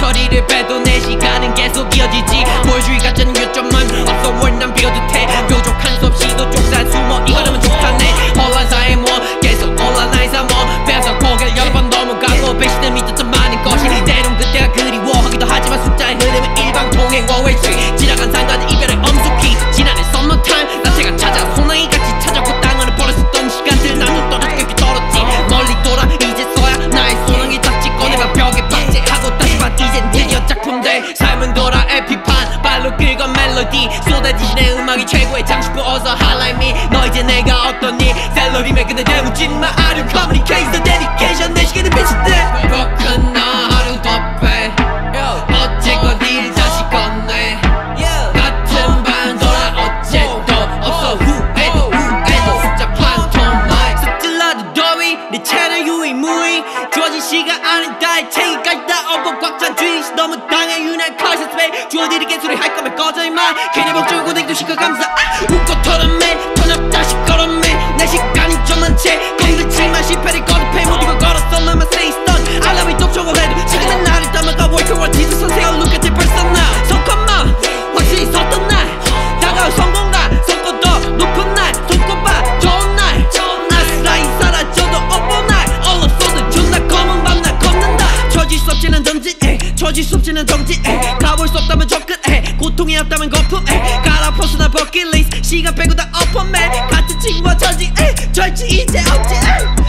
거리를 빼도 내 시간은 계속 이어지지. 보여주기 같은 요점은 없어. 월남 비워도 돼. 뾰족한 수없이도 족산 숨어 이거라면 족하네. 혼란사에 뭐 계속 온라인에서 뭐 빼서 고개를 여러 번 넘어가고 배신을 믿었던 많은 것이 때론 그때가 그리워하기도 하지만 숫자의 흐름은 일방통행 one-way street. 지나간 상관은 이별의 엄숙히 지난해 summertime 나태가 찾아 소나기같이 찾아고 땅으로 버렸었던 시간들 나도 떨어지게 떨었지. 멀리 돌아 이제서야 나의 소나기 닥치 꺼내봐 벽에 박제하고 다시 봐. 이젠 드디어 작품들 삶은 돌아 에피판 발로 긁은 멜로디 쏟아지신 내 음악이 최고의 장식구 어서 highlight me. 너 이제 내가 어떠니 셀러리맨 근데 대묻지마. Are you communication the dedication 내 시계는 빛인데 broken 나 하루 더 빼. 어쨌건 일 다시 건네. 같은 반 돌아 어째도 없어. 후회도 숫자 판토마이 습질러도 더위 내 채널 유의무의 주어진 시간 안에 다의 책임까지 다 엎어 꽉찬 주의시 너무 당해 유난 컬스 스페이 주어들이 개소리 할 거면 꺼져 임마. 괜히 목줄 고댕도 시켜 감사. 웃고 털어매 턴업다 시끄럽네. 내 시간이 좀 많지 건들지만 실패를 거듭해 못 이거 걸었어 mama say stun. 알람이 똑똑하고 해도 지금은 나를 담아가 work hard Jesus 선생님 look at it 벌써 나 손꼽마 확실히 섰던 날 다가올 성공날 손꼽 더 높은 날 손꼽 봐 좋은 날 아스라이 사라져도 업보 날 all of sudden 존나 검은 밤 날 걷는다. 처질 수 없지는 전진 처질 수 없지는 정진 가볼 수 없다면 접근해 고통이 없다면 거품해 갈아 벗어나 버킷리스트 시간 빼고 다 엎어매 같은 친구와 절지 절지 이제 없지